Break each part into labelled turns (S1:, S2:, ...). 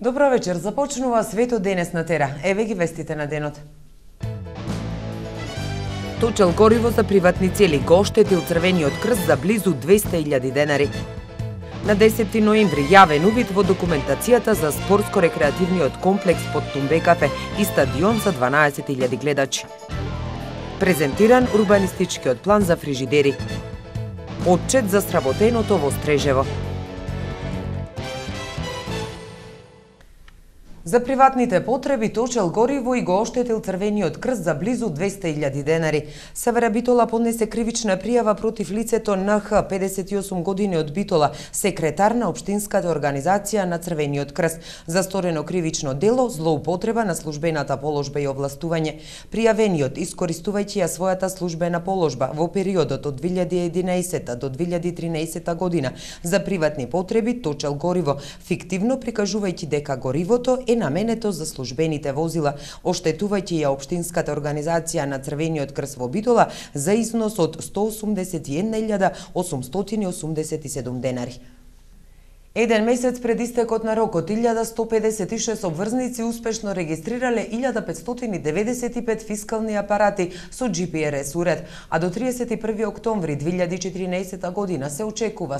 S1: Добро вечер, започнува светот денес на Тера. Еве ги вестите на денот. Точел гориво за приватни цели го оштетил Црвениот крст за близу 200.000 денари. На 10 ноември јавен увид во документацијата за спортско-рекреативниот комплекс под Тумбе кафе и стадион за 12.000 гледачи. Презентиран урбанистичкиот план за фрижидери. Отчет за сработеното во Стрежево. За приватните потреби точел гориво и го оштетил Црвениот крст за близу 200.000 денари. Севера Битола поднесе кривична пријава против лицето НХ, 58 години од Битола, секретар на Општинската организација на Црвениот крст, за сторено кривично дело, злоупотреба на службената положба и овластување. Пријавениот, искористувајќи ја својата службена положба во периодот од 2011 до 2013 година за приватни потреби точел гориво, фиктивно прикажувајќи дека горивото е наменето за службените возила, оштетувајќи ја Општинската организација на Црвениот крст во Битола за износ од 181.887 денари. Еден месец пред истекот на рокот, 1156 обврзници успешно регистрирале 1595 фискални апарати со GPRS уред, а до 31 октомври 2014 година се очекува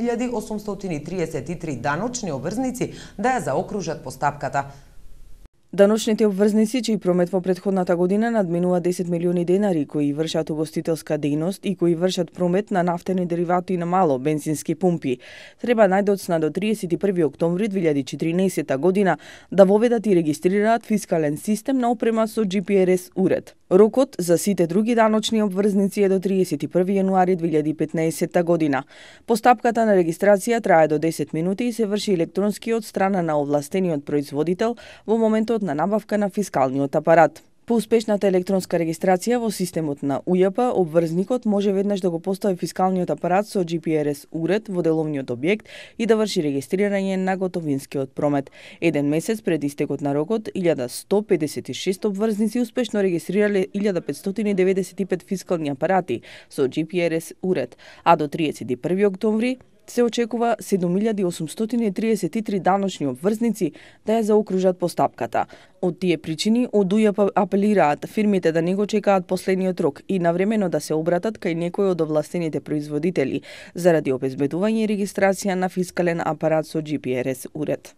S1: 7833 даночни обврзници да ја заокружат постапката.
S2: Даночните обврзници, чиј промет во претходната година надминува 10 милиони денари, кои вршат угостителска дејност и кои вршат промет на нафтени деривати на мало бензински пумпи, треба најдоцна до 31 октомври 2014 година да воведат и регистрираат фискален систем на опрема со GPRS уред. Рокот за сите други даночни обврзници е до 31 јануари 2015 година. Постапката на регистрација трае до 10 минути и се врши електронски од страна на овластениот производител во моментот на набавка на фискалниот апарат. По успешната електронска регистрација во системот на УЈП, обврзникот може веднаш да го постави фискалниот апарат со GPRS уред во деловниот објект и да врши регистрирање на готовинскиот промет. Еден месец пред истекот на рокот, 1156 обврзници успешно регистрирале 1595 фискални апарати со GPRS уред, а до 31 октомври се очекува 7833 даночни обврзници да ја заокружат постапката. Од тие причини, од УЈП апелираат фирмите да не го чекаат последниот рок и навремено да се обратат кај некој од овластените производители заради обезбедување и регистрација на фискален апарат со GPRS уред.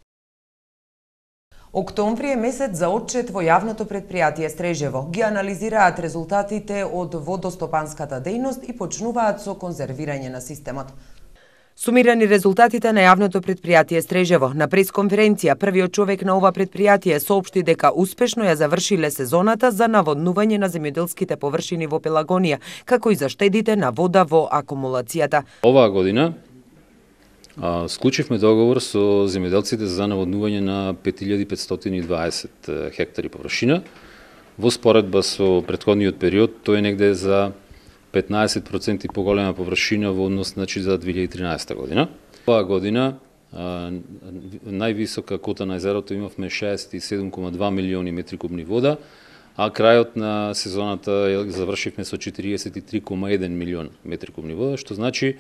S1: Октомври е месец за отчет во јавното предпријатие Стрежево. Ги анализираат резултатите од водостопанската дејност и почнуваат со конзервирање на системот. Сумирани резултатите на јавното предпријатие Стрежево. На пресконференција првиот човек на ова предпријатие соопшти дека успешно ја завршиле сезоната за наводнување на земјоделските површини во Пелагонија, како и за штедите на вода во акумулацијата.
S3: Оваа година склучивме договор со земјоделците за наводнување на 5520 хектари површина. Во споредба со претходниот период, тој е негде за 15% поголема површина во однос за 2013 година. Оваа година највисока кота на езерото имавме 67,2 милиони метри кубни вода, а крајот на сезоната завршивме со 43,1 милион метри кубни вода, што значи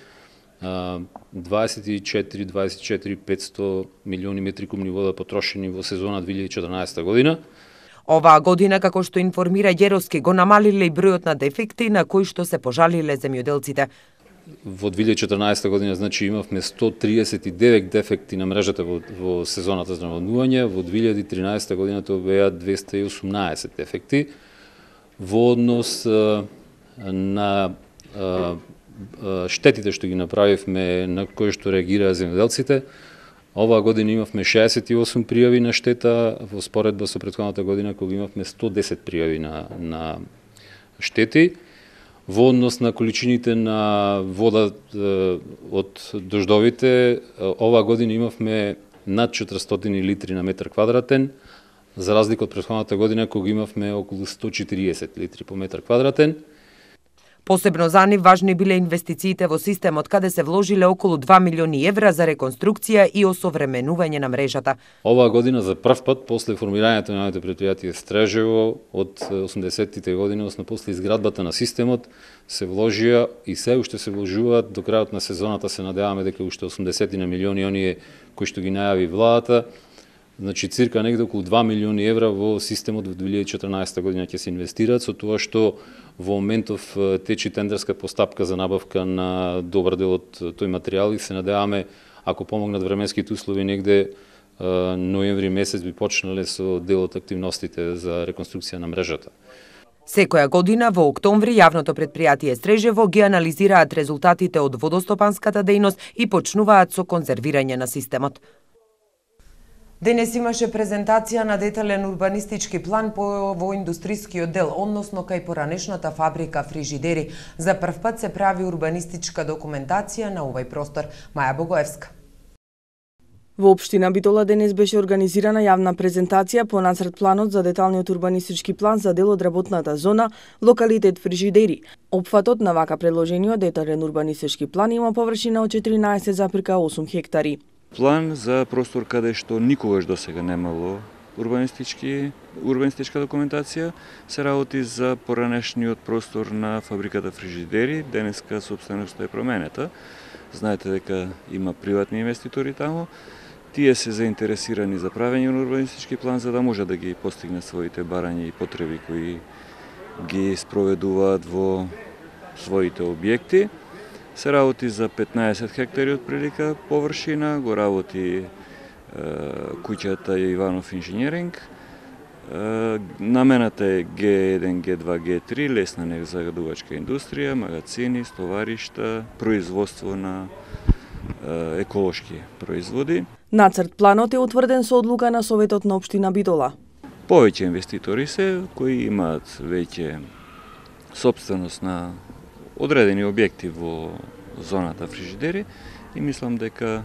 S3: 24,500 милиони метри кубни вода потрошени во сезона 2014 година.
S1: Оваа година, како што информира Ѓеровски, го намалиле и бројот на дефекти на кои што се пожалиле земјоделците.
S3: Во 2014 година, значи, имавме 139 дефекти на мрежата во сезоната за наводнување, во 2013 година тоа беа 218 дефекти. Во однос на штетите што ги направивме, на кои што реагираа земјоделците, оваа година имавме 68 пријави на штета во споредба со претходната година кога имавме 110 пријави на штети. Во однос на количините на вода од дождовите, оваа година имавме над 400 литри на метар квадратен, за разлика од претходната година кога имавме околу 140 литри по метар квадратен.
S1: Посебно за нив важни биле инвестициите во системот, каде се вложиле околу 2 милиони евра за реконструкција и осовременување на мрежата.
S3: Оваа година за прв пат, после формирањето на новите предпријатие Стрежево од 80-тите години, односно после изградбата на системот, се вложија и се уште се вложуваат до крајот на сезоната. Се надеваме дека уште 80 милиони оние кои што ги најави владата Значи цирка негде околу 2 милиони евра во системот во 2014 година ќе се инвестираат, со тоа што во моментов течи тендерска постапка за набавка на добар дел од тој материјал и се надеваме, ако помогнат временските услови, негде ноември месец би почнале со дел од активностите за реконструкција на мрежата.
S1: Секоја година во октомври јавното предпријатие Стрежево ги анализираат резултатите од водостопанската дејност и почнуваат со конзервирање на системот. Денес имаше презентација на детален урбанистички план во индустријскиот дел, односно кај поранешната фабрика фрижидери. За прв пат се прави урбанистичка документација на овој простор. Маја Богоевска.
S2: Во општина Битола денес беше организирана јавна презентација по нацрт планот за деталниот урбанистички план за дел од работната зона, локалитет Фрижидери. Опфатот на вака предложениот детален урбанистички план има површина од 14,8 хектари.
S4: План за простор каде што никогаш досега немало урбанистичка документација, се работи за поранешниот простор на фабриката Фрижидери. Денеска собственоста е променета. Знаете дека има приватни инвеститори таму. Тие се заинтересирани за правење на урбанистички план за да може да ги постигне своите барања и потреби кои ги спроведуваат во своите објекти. Се работи за 15 хектари од прилика површина, го работи куќата Иванов инженеринг. Намената е Г1, Г2, Г3, лесна незагадувачка индустрија, магазини, стоваришта, производство на еколошки производи.
S2: Нацрт планот е утврден со одлука на Советот на општина Битола.
S4: Повеќе инвеститори се кои имаат веќе собственост на одредени објекти во зоната Фрижидери и мислам дека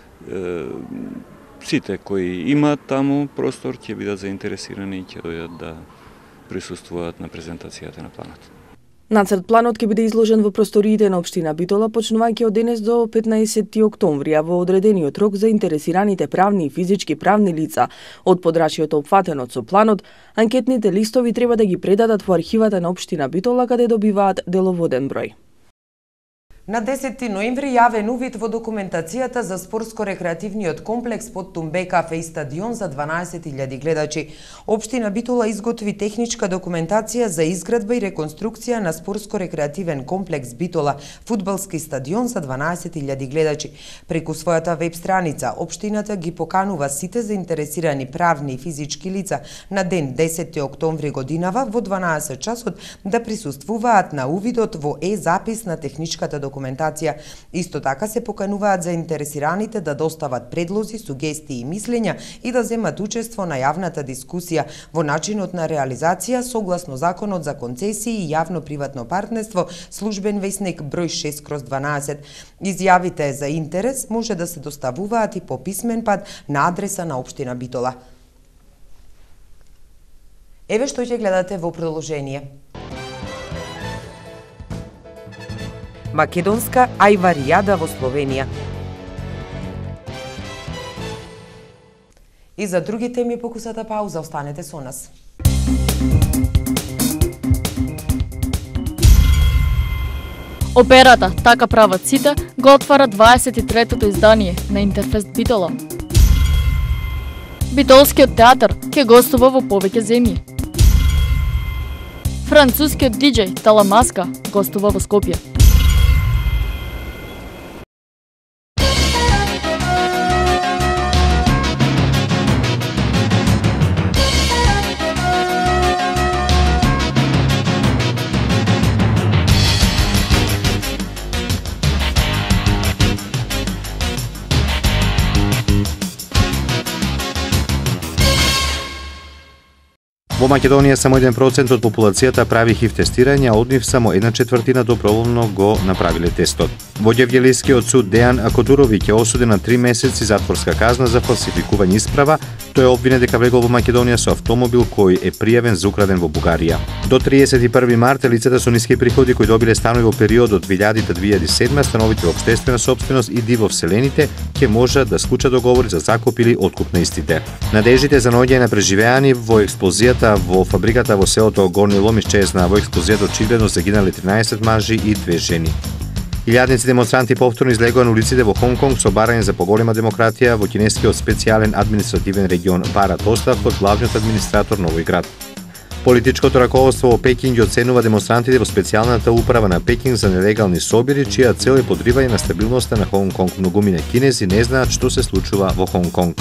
S4: сите кои имаат таму простор ќе бидат заинтересирани и ќе дојдат да присуствуваат на презентацијата на планот.
S2: Нацрт планот ќе биде изложен во просториите на општина Битола почнувајќи од денес до 15 октомври, а во одредениот рок за интересираните правни и физички правни лица од подрачјето опфатено со планот, анкетните листови треба да ги предадат во архивата на општина Битола каде добиваат деловоден број.
S1: На 10 ноември јавен увид во документацијата за спортско-рекреативниот комплекс под Тумбе кафе и стадион за 12.000 гледачи. Општина Битола изготви техничка документација за изградба и реконструкција на спортско-рекреативен комплекс Битола, фудбалски стадион за 12.000 гледачи. Преку својата веб страница, општината ги поканува сите заинтересирани правни и физички лица на ден 10 октомври годинава во 12 часот да присуствуваат на увидот во запис на техничката документација. Исто така се покануваат заинтересираните да достават предлози, сугестии и мислења и да земат учество на јавната дискусија во начинот на реализација согласно Законот за концесии и јавно-приватно партнерство, службен весник број 6/12. Изјавите за интерес може да се доставуваат и по писмен пат на адреса на општина Битола. Еве што ќе гледате во продолжение. Македонска ајваријада во Словенија. И за други теми покусата пауза, останете со нас.
S5: Операта "Така прават сите" го отвара 23-тото издание на Интерфест Битола. Битолскиот театар ќе гостува во повеќе земји. Францускиот диџеј Таламаска гостува во Скопје.
S6: Во Македонија само 1% од популацијата прави ХИВ тестирање, а од нив само 1/4 доброволно го направиле тестот. Во Ѓевѓелискиот суд Дејан Акодуровиќ е осуден на 3 месеци затворска казна за фалсификување исправа. Тој е обвинет дека влегол во Македонија со автомобил кој е пријавен за украден во Бугарија. До 31 март лицата со ниски приходи кои добиле станови во периодот 2000-2007, становите во општествена сопственост и во вселените ќе можат да склучат договори за закуп или откуп на истите. Надеждите за наоѓање на преживеани во експлозијата во фабриката во селото Горни Лом исчезна. Во експлозијата очигледно загинале 13 мажи и 2 жени. Илјадници демонстранти повторно излегоа на улиците во Хонг Конг со барање за поголема демократија во кинескиот специјален административен регион барат оставка од главниот администратор на овој град. Политичкото раководство во Пекинг ги оценува демонстрантите во специјалната управа на Пекинг за нелегални собири, чија цел е подривање на стабилноста на Хонг Конг. Многумина кинези не знаат што се случува во Хонг Конг.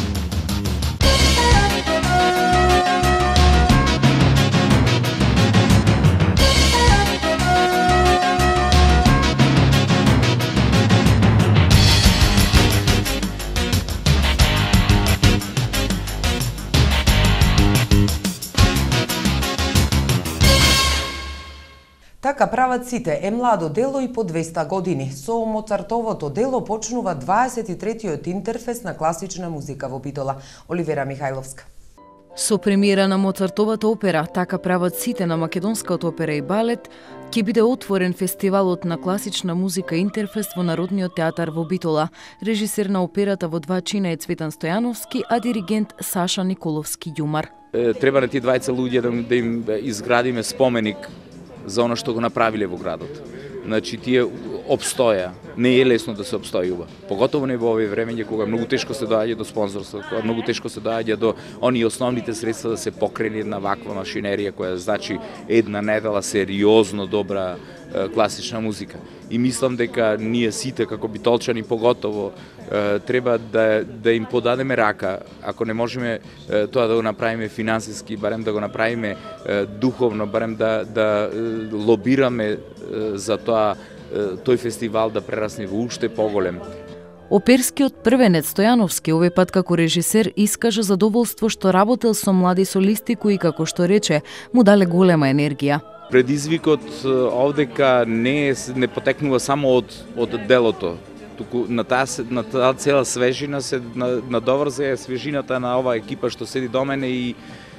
S1: Така прават сите, е младо дело и по 200 години. Со Моцартовото дело почнува 23-тиот интерфест на класична музика во Битола. Оливера Михајловска.
S7: Со премиера на Моцартовата опера, така прават сите на Македонската опера и балет, ќе биде отворен фестивалот на класична музика Интерфест во Народниот театар во Битола. Режисер на операта во два чина е Цветан Стојановски, а диригент Саша Николовски Ѓумар.
S8: Треба на тие двајца луѓе да им изградиме споменик за оно што го направиле во градот. Значи, тие обстоја. Не е лесно да се обстојува. Поготово не во овие времења кога многу тешко се доаѓа до спонзорство, кога многу тешко се доаѓа до оние основните средства да се покрени една ваква машинерија која значи една недела сериозно добра класична музика. И мислам дека ние сите како битолчани поготово треба да им подадеме рака, ако не можеме тоа да го направиме финансиски, барем да го направиме духовно, барем да лобираме за тоа тој фестивал да прерасне во уште поголем.
S7: Оперскиот првенец Стојановски овој пат како режисер искажа задоволство што работел со млади солисти кои, како што рече, му дале голема енергија.
S8: Предизвикот овдека не потекнува само од делото, туку на таа цела свежина се надоврза свежината на оваа екипа што седи до мене и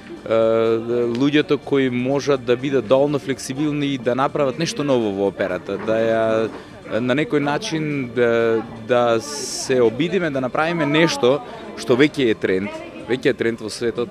S8: луѓето кои можат да бидат доволно флексибилни и да направат нешто ново во операта, да ја на некој начин да се обидиме да направиме нешто што веќе е тренд во светот,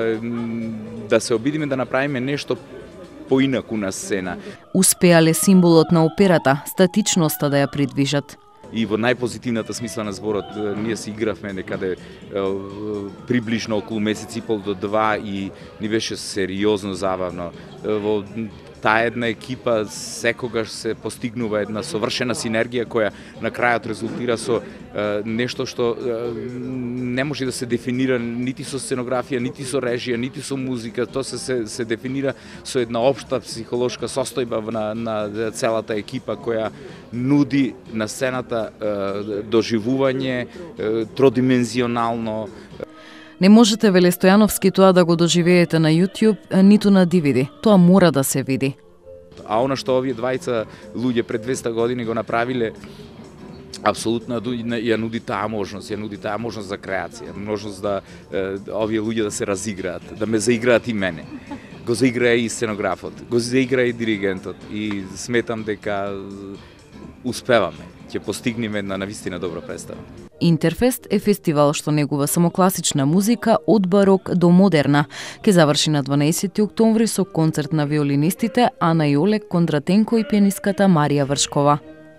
S8: да се обидиме да направиме нешто поинаку на сцена.
S7: Успеале символот на операта, статичноста да ја придвижат.
S8: И во најпозитивната смисла на зборот, ние се игравме некаде приближно околу месец и пол до 2 и ни беше сериозно забавно. Во таа една екипа секогаш се постигнува една совршена синергија која на крајот резултира со нешто што не може да се дефинира нити со сценографија, нити со режија, нити со музика. Тоа се дефинира со една општа психолошка состојба на целата екипа која нуди на сцената доживување тродимензионално.
S7: Не можете, веле Стојановски, тоа да го доживеете на YouTube, ниту на DVD. Тоа мора да се види.
S8: А она што овие двајца луѓе пред 200 години го направиле, апсолутно ја нуди таа можност за креација, можност да овие луѓе да се разиграат, да ме заиграат и мене. Го заиграа и сценографот, го заиграа и диригентот и сметам дека успеваме, ќе постигнеме една навистина добра представа.
S7: Интерфест е фестивал што негува само класична музика од барок до модерна. Ке заврши на 12 октомври со концерт на виолинистите Ана и Олег Кондратенко и пианистката Марија Вршкова.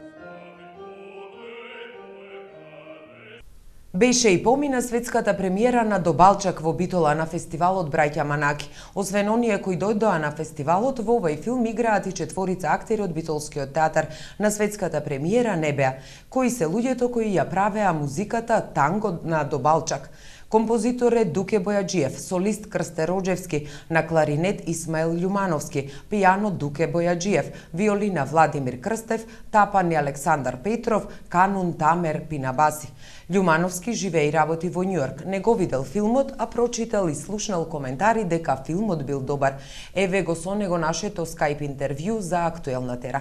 S1: Беше и помина светската премиера на Добалчак во Битола на фестивалот Браќа Манаки. Освен оние кои дојдоа на фестивалот, во овој филм играат и четворица актери од Битолскиот театар. На светската премиера не беа. Кои се луѓето кои ја правеа музиката танго на Добалчак? Композитор е Дуке Бојаджиев, солист Крсте Роджевски, на кларинет Исмаил Љумановски, пијано Дуке Бојаджиев, виолина Владимир Крстев, тапани Александар Петров, канун Тамер Пинабаси. Љумановски живее и работи во Њујорк. Не го видел филмот, а прочитал и слушнал коментари дека филмот бил добар. Еве го со него нашето Skype интервју за Актуелна тера.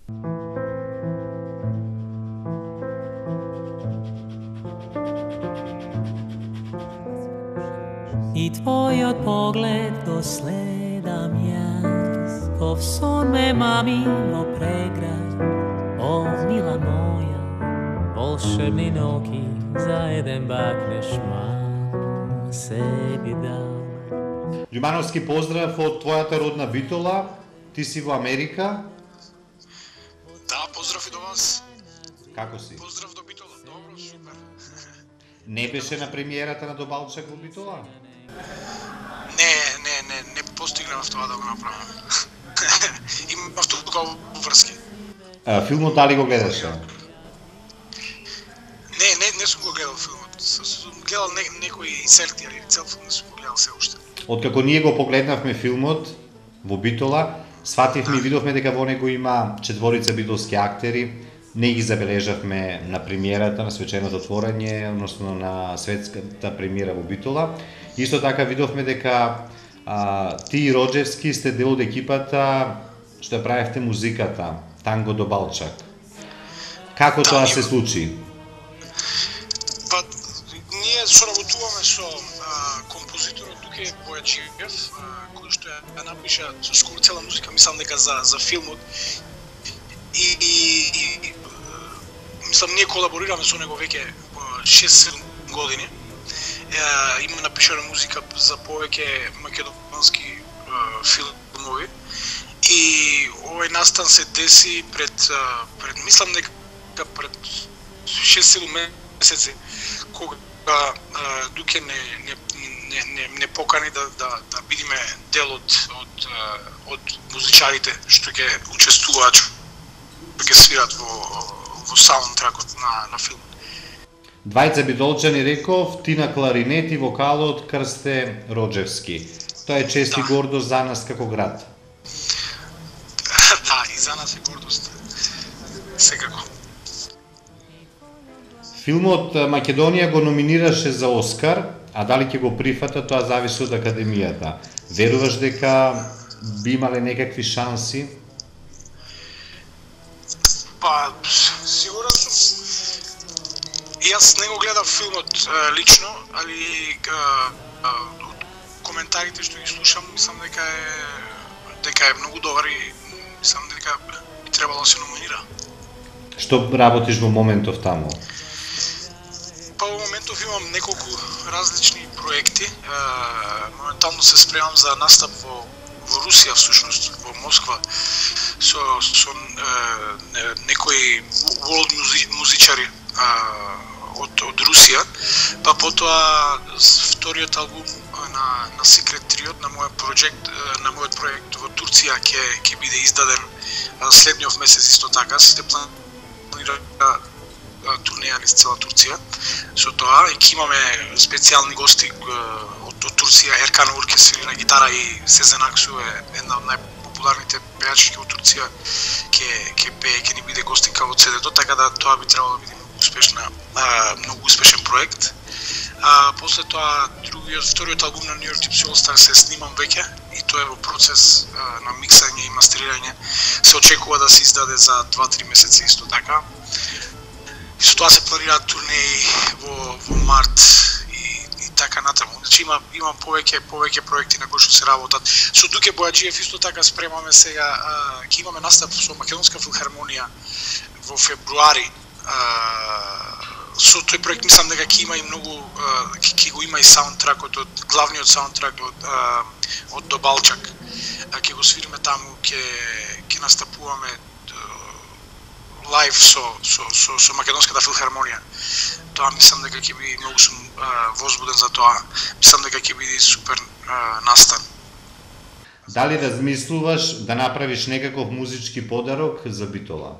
S9: I tvojot pogled go sledam jaz, ko v son me mamino pregrad. O, mila moja, volšebni noki, za jeden bakneš mam sebi dal.
S6: Љумановски, поздрав од твојата родна Битола. Ти си во Америка?
S10: Да, поздрав и до вас.
S6: Како си?
S10: Поздрав до Битола. Добро, супер.
S6: Не беше на премиерата на Добалчак во Битола?
S10: Не постигнав тоа да го направам. Имав тука врски.
S6: Филмот дали го гледаше?
S10: Не сум го гледал филмот. Сум гледал некои инсерти, али цел филм не сум го гледал се уште.
S6: Откако ние го погледнавме филмот во Битола, свативме и видовме дека во него има 4 битолски актери. Не ги забележавме на премиерата, на свеченото отворање, односно на светската премиера во Битола. Исто така видовме дека ти и Роджевски сте дел од екипата што ја правевте музиката, Танго до Балчак. Како тоа се случи?
S10: Па, ние соработуваме со композиторот Дуке Бојаджиев, кој што ја напиша скоро цела музика, мислам дека за филмот. И мислам, ние колаборираме со него веќе 6-7 години. Има напишана музика за повеќе македонски филмови. И овој настан се деси пред мислам дека пред 6-7 месеци, кога Дуке не покани да бидиме дел од музичарите што ќе учествуваат, што ќе свират во саундтракот на филмот.
S6: Двајца битолчани реков, ти на кларинет и вокалот Крсте Роджевски. Тоа е чест и гордост за нас како град.
S10: Да, и за нас е гордост. Секако.
S6: Филмот Македонија го номинираше за Оскар, а дали ќе го прифата, тоа зависи од Академијата. Веруваш дека би имале некакви шанси?
S10: Па, сигурен сум. Јас не го гледав филмот лично, али од коментарите што ги слушам, мислам дека е многу добар и мислам дека би требало да се номинира.
S6: Што работиш во моментов таму?
S10: Па во моментов имам неколку различни проекти. Моментално се спремам за настап во Русија, всушност, во Москва, со некои world музичари од Русија, па потоа вториот албум на Secret Trio, на мојот проект во Турција ќе биде издаден следниот месец исто така. Се планира турнеја низ цела Турција со тоа и ќе имаме специјални гости од Турција. Еркан Ур ќе свири на гитара и Сезен Аксу е една од најпопуларните пејачки од Турција, ќе пее, ќе ни биде гостинка во CD-то, така да тоа би требало да биде многу успешен проект. После тоа вториот албум на New York Gypsy All Stars се снимам веќе и тоа е во процес на миксање и мастерирање. Се очекува да се издаде за 2-3 месеци исто така. И со тоа се планираат турнеи во март и така натаму. Значи имам повеќе проекти на кои што се работат. Со Дуке Бојаджиев исто така спремаме сега, ќе имаме настап со Македонска филхармонија во февруари. Со тој проект мислам дека ќе има и многу, ќе го има и саундтракот главниот саундтрак од Добалчак. Ќе го свириме таму, ќе настапуваме лайв со Македонската филхармонија. Тоа мислам дека ќе биде, многу сум возбуден за тоа. Мислам дека ќе биде супер настан.
S6: Дали размислуваш да направиш некаков музички подарок за Битола?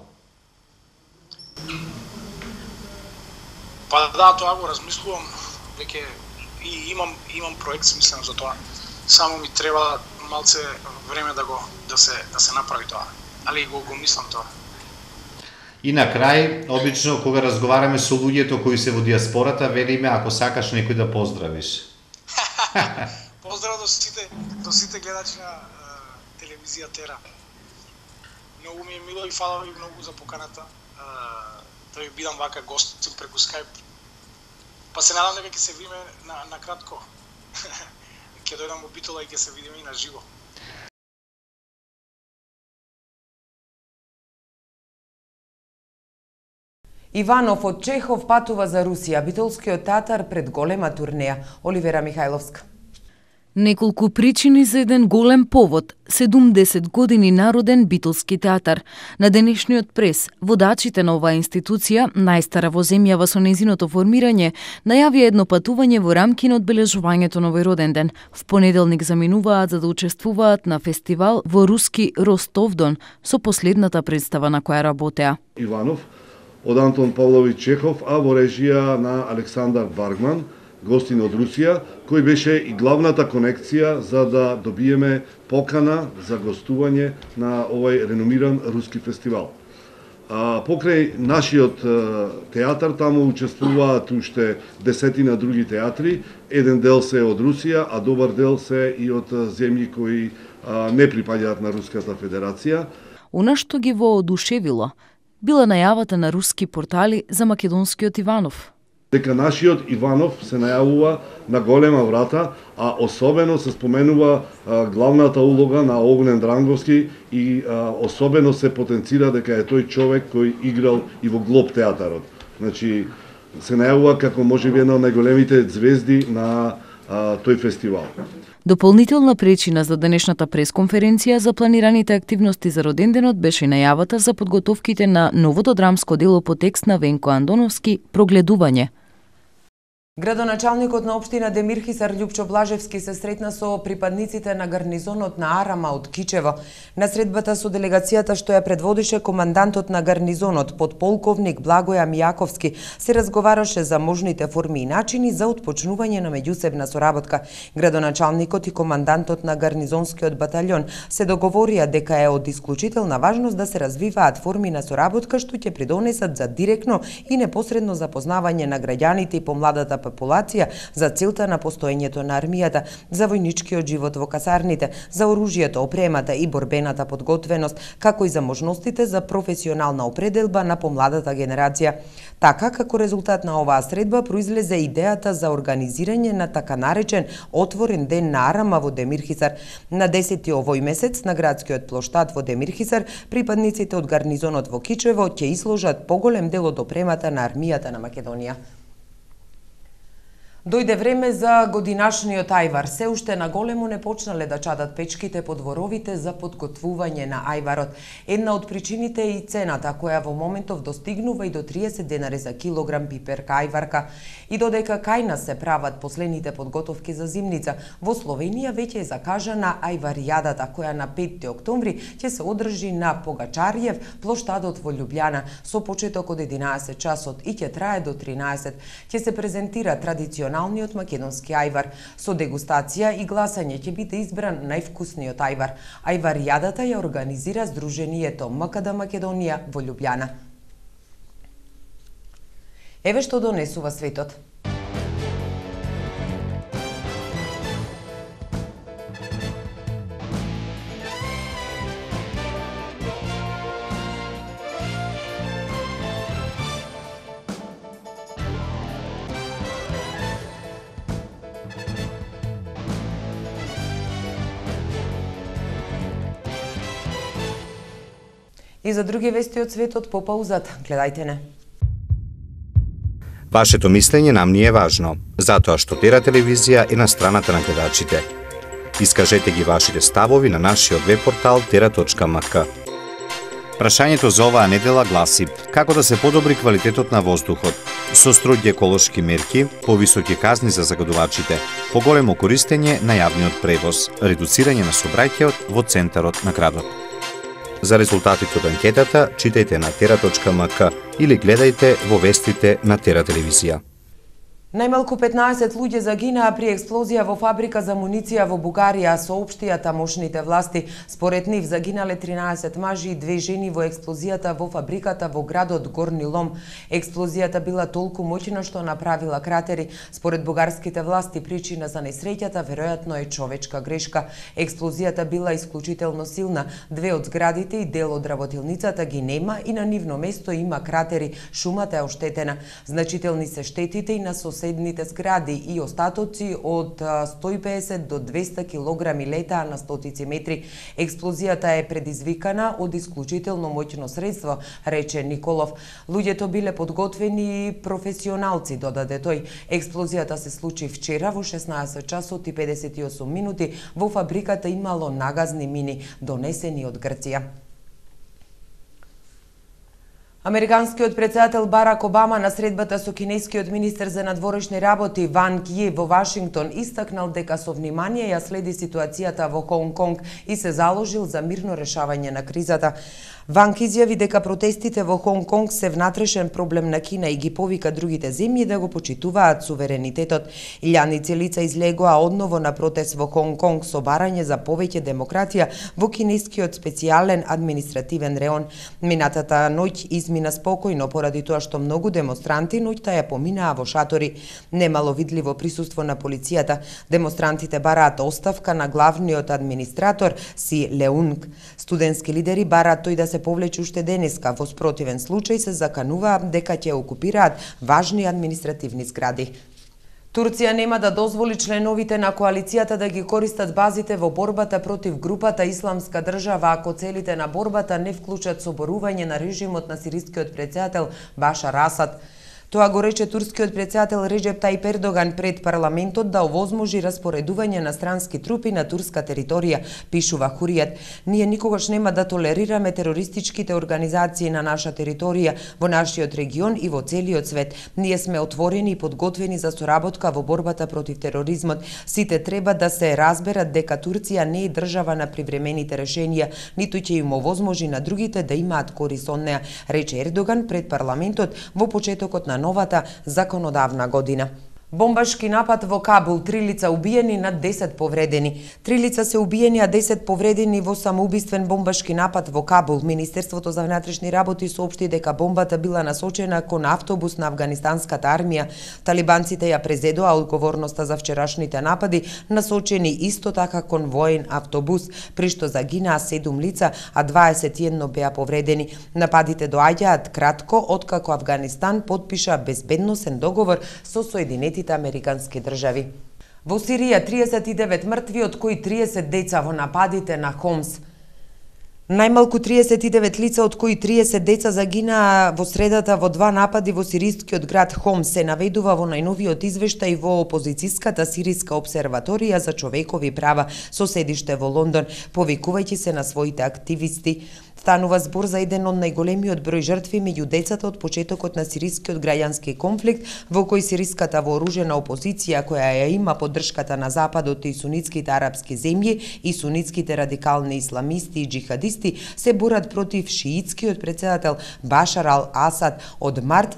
S10: Па да, тоа го размислувам, веќе и имам проект смислен за тоа. Само ми треба малце време да се направи тоа. Али го мислам тоа.
S6: И на крај, обично кога разговараме со луѓето кои се во диаспората, велиме ако сакаш некој да поздравиш.
S10: Поздрав до сите гледачи на телевизија Тера. Многу ми е мило и фала ви многу за поканата. Да ви бидам вака гост преку Skype. Па се надам дека ќе се видиме на кратко. Ќе дојдам во Битола и ќе се видиме и на живо.
S1: Иванов од Чехов патува за Русија, битолскиот татар пред голема турнеја. Оливера Михајловска.
S7: Неколку причини за еден голем повод – 70 години народен битолски театар. На денешниот прес, водачите на оваа институција, најстара во земјава со нејзиното формирање, најавија едно патување во рамки на одбележувањето на овој роден ден. В понеделник заминуваат за да учествуваат на фестивал во руски Ростов-Дон со последната представа на која работеа.
S11: Иванов од Антон Павлович Чехов, а во режија на Александар Варгман, гостин од Русија, кој беше и главната конекција за да добиеме покана за гостување на овој реномиран руски фестивал. Покрај нашиот театар, таму учествуваат уште десетина други театри, еден дел се од Русија, а добар дел се и од земји кои не припаѓаат на Руската Федерација.
S7: Она што ги воодушевило била најавата на руски портали за македонскиот Иванов.
S11: Дека нашиот Иванов се најавува на голема врата, а особено се споменува главната улога на Огнен Дранговски и особено се потенцира дека е тој човек кој играл и во Глоб театарот. Значи, се најавува како можеби една од најголемите звезди на тој фестивал.
S7: Дополнителна причина за денешната пресконференција за планираните активности за роденденот беше најавата за подготовките на новото драмско дело по текст на Венко Андоновски «Прогледување».
S1: Градоначалникот на општина Демирхисар Љупчо Блажевски се сретна со припадниците на гарнизонот на Арама од Кичево. На средбата со делегацијата што ја предводише командантот на гарнизонот, подполковник Благоја Мијаковски, се разговараше за можните форми и начини за отпочнување на меѓусебна соработка. Градоначалникот и командантот на гарнизонскиот батальон се договорија дека е од исклучителна важност да се развиваат форми на соработка што ќе придонесат за директно и непосредно запознавање на граѓаните и помладата популација за целта на постоењето на армијата, за војничкиот живот во касарните, за оружјето, опремата и борбената подготвеност, како и за можностите за професионална определба на помладата генерација. Така, како резултат на оваа средба, произлезе идејата за организирање на така наречен отворен ден на Арама во Демирхисар. На 10 овој месец на градскиот плоштад во Демирхисар, припадниците од гарнизонот во Кичево ќе изложат поголем дел од опремата на армијата на Македонија. Дојде време за годинашниот ајвар. Се уште на големо не почнале да чадат печките по дворовите за подготвување на ајварот. Една од причините е и цената, која во моментов достигнува и до 30 денари за килограм пиперка ајварка. И додека кај нас се прават последните подготовки за зимница, во Словенија веќе е закажана ајваријадата, која на 5 октомври ќе се одржи на Погачариев, плоштадот во Љубљана, со почеток од 11 часот и ќе трае до 13. Ќе се презентира традиционалниот македонски ајвар. Со дегустација и гласање ќе биде избран највкусниот ајвар. Ајваријадата ја организира Сдруженијето МКД Македонија во Љубљана. Еве што донесува светот. И за други вести од светот по паузата. Гледајте не.
S6: Вашето мислење нам ни е важно, затоа што Тера телевизија е на страната на гледачите. Искажете ги вашите ставови на нашиот веб-портал tera.mk. Прашањето за оваа недела гласи: како да се подобри квалитетот на воздухот? Со строги еколошки мерки, повисоки казни за загадувачите, поголемо користење на јавниот превоз, редуцирање на сообраќајот во центарот на градот. За резултатите од анкетата читајте на tera.mk или гледајте во вестите на Тера телевизија.
S1: Најмалку 15 луѓе загинаа при експлозија во фабрика за муниција во Бугарија, соопштија тамошните власти. Според нив загинале 13 мажи и 2 жени во експлозијата во фабриката во градот Горни Лом. Експлозијата била толку моќна што направила кратери. Според бугарските власти причина за несреќата веројатно е човечка грешка. Експлозијата била исклучително силна. 2 од зградите и дел од работилницата ги нема и на нивно место има кратери. Шумата е оштетена. Значителни се штетите и на соседите соседните згради и остатоци од 150 до 200 килограми летаа на стотици метри. Експлозијата е предизвикана од исклучително моќно средство, рече Николов. Луѓето биле подготвени и професионалци, додаде тој. Експлозијата се случи вчера во 16 часот и 58 минути. Во фабриката имало нагазни мини, донесени од Грција. Американскиот претседател Барак Обама на средбата со кинескиот министер за надворешни работи Ван Ји во Вашингтон истакнал дека со внимание ја следи ситуацијата во Хонг Конг и се заложил за мирно решавање на кризата. Ван Ји изјави дека протестите во Хонг Конг се внатрешен проблем на Кина и ги повика другите земји да го почитуваат суверенитетот. Илјаници лица излегоа одново на протест во Хонг Конг со барање за повеќе демократија во кинескиот специјален административен реон. Минатата ноќ измина спокојно поради тоа што многу демонстранти ноќта ја поминаа во шатори. Немало видливо присуство на полицијата. Демонстрантите бараат оставка на главниот администратор Си Леунг. Студентски лидери бараат тој да се повлече уште денеска, во спротивен случај се закануваат дека ќе окупираат важни административни згради. Турција нема да дозволи членовите на коалицијата да ги користат базите во борбата против групата Исламска држава ако целите на борбата не вклучат соборување на режимот на сирискиот претседател Башар Асад. Тоа го рече турскиот претседател Реджеп Тајип Ердоган пред парламентот да овозможи распоредување на странски трупи на турска територија, пишува Хуријат. Ние никогаш нема да толерираме терористичките организации на наша територија, во нашиот регион и во целиот свет. Ние сме отворени и подготвени за соработка во борбата против тероризмот. Сите треба да се разберат дека Турција не е држава на привремените решенија, ниту ќе им овозможи на другите да имаат корист од неа, рече Ердоган пред парламентот во почетокот на новата законодавна година. Бомбашки напад во Кабул, 3 лица убиени, над 10 повредени. 3 лица се убиени, а 10 повредени во самоубиствен бомбашки напад во Кабул. Министерството за внатрешни работи соопшти дека бомбата била насочена кон автобус на афганистанската армија. Талибанците ја презедоа одговорноста за вчерашните напади, насочени исто така кон воен автобус, при што загинаа 7 лица, а 21 беа повредени. Нападите доаѓаат кратко откако Авганистан подпиша безбедносен договор со Соединетите Американски држави. Во Сирија 39 мртви, од кои 30 деца во нападите на Хомс. Најмалку 39 лица, од кои 30 деца загинаа во средата во 2 напади во сирискиот град Хомс, се наведува во најновиот извештај во опозицијската сириска обсерваторија за човекови права со седиште во Лондон, повикувајќи се на своите активисти. Станува збор за еден од најголемиот број жртви меѓу децата од почетокот на сирискиот граѓански конфликт, во кој сириската вооружена опозиција, која ја има поддршката на Западот и сунитските арапски земји и сунитските радикални исламисти и джихадисти, се борат против шиитскиот претседател Башар ал-Асад од март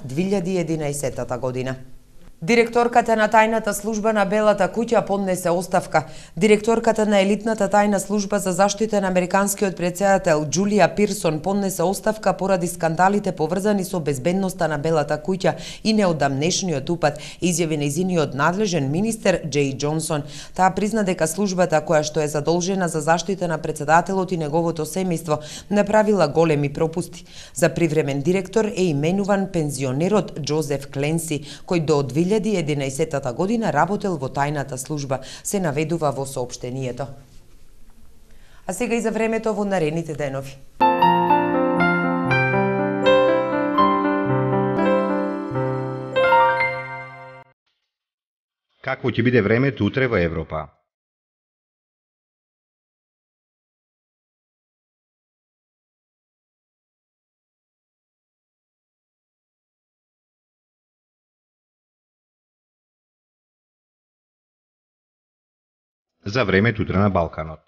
S1: 2011 година. Директорката на тајната служба на Белата куќа поднесе оставка. Директорката на елитната тајна служба за заштита на американскиот претседател Џулија Пирсон поднесе оставка поради скандалите поврзани со безбедноста на Белата куќа и неодамнешниот упад, изјави нејзиниот надлежен министер Џеј Џонсон. Таа призна дека службата која што е задолжена за заштита на претседателот и неговото семејство направила големи пропусти. За привремен директор е именуван пензионерот Џозеф Кленси, кој до 2011 година работел во тајната служба, се наведува во соопштението. А сега и за времето во наредните денови.
S6: Какво ќе биде времето утре во Европа? За времето утре на Балканот.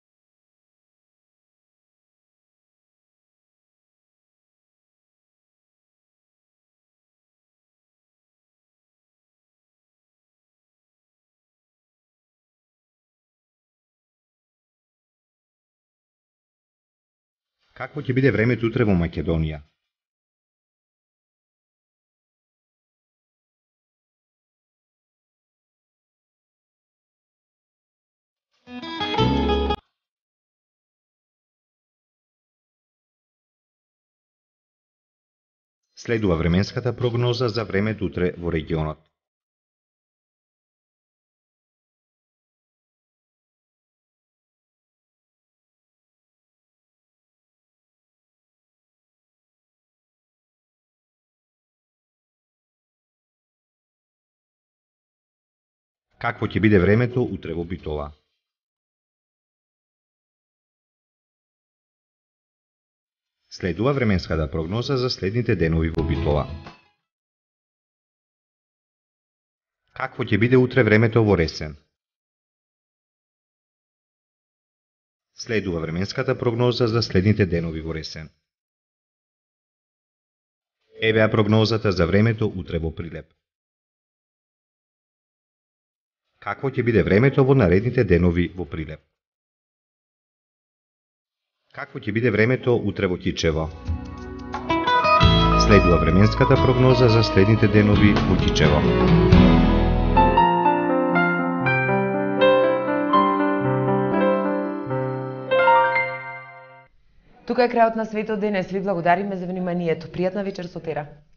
S6: Какво ќе биде времето утре во Македонија? Следува временската прогноза за времето утре во регионот. Какво ќе биде времето утре во Битола? Следува временската прогноза за следните денови во Битола. Какво ќе биде утре времето во Ресен? Следува временската прогноза за следните денови во Ресен. Евеа прогнозата за времето утре во Прилеп. Какво ќе биде времето во наредните денови во Прилеп? Какво ќе биде времето утре во Кичево? Следува временската прогноза за следните денови во Кичево.
S1: Тука е крајот на светот денес. Ви благодариме за вниманието. Пријатна вечер со Тера.